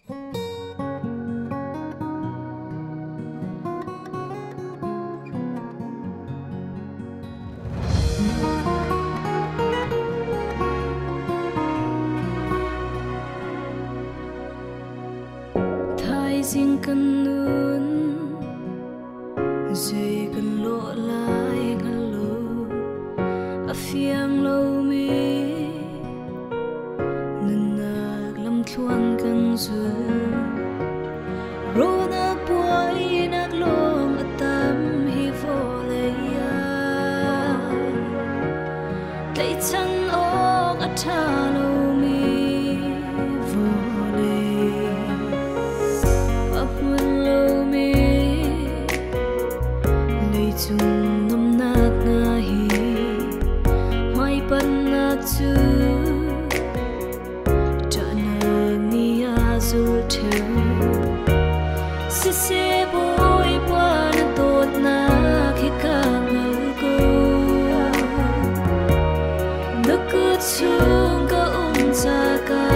riêng cần luôn dây cần lộ lại ngăn lâu ở phiang lâu mi nên nạc lâm thuan cần dư rô nạc buổi nạc long ở tâm hi vô lấy tay chân ốc ở thà lâu mi vô lấy ấp muôn lâu mi lấy chung ngâm nạc nga hi mai bận nạc chu trả nạc ni a dù theo si si bôi qua na tốt nạc hi ca ngờ câu nước cứ chung ca cha ca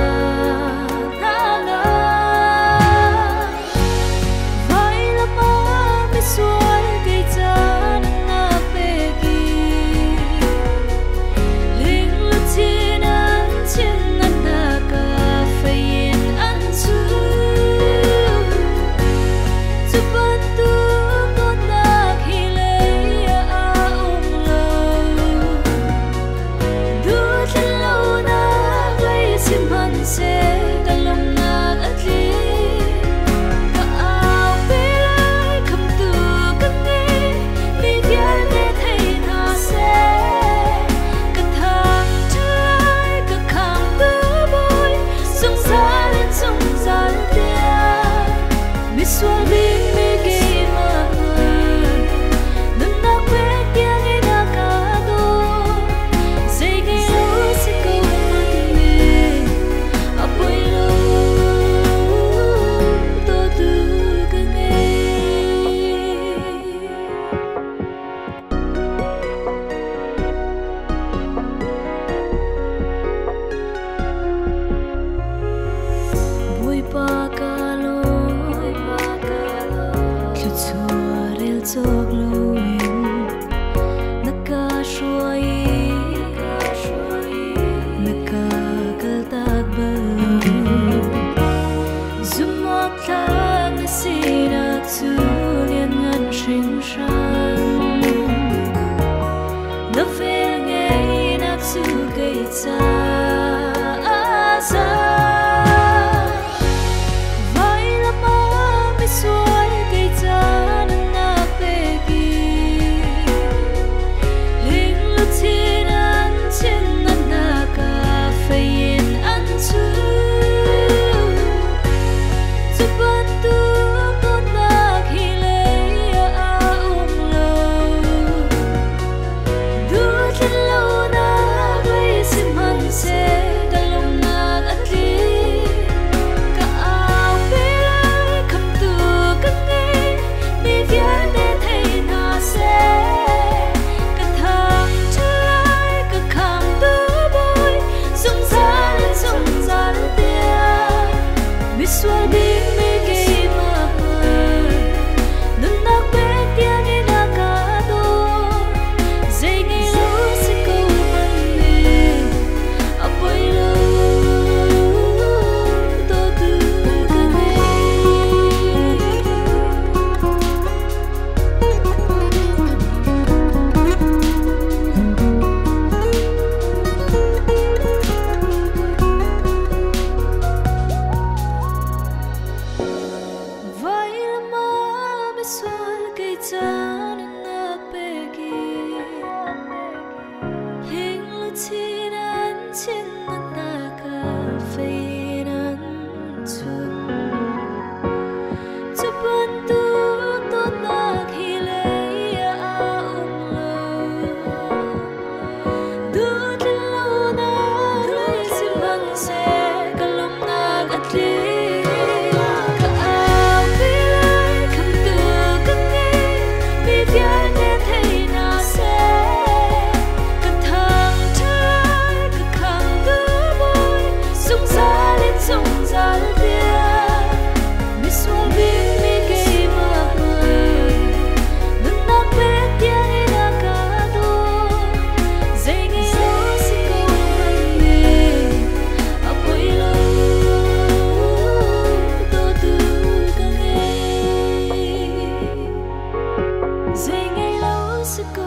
sức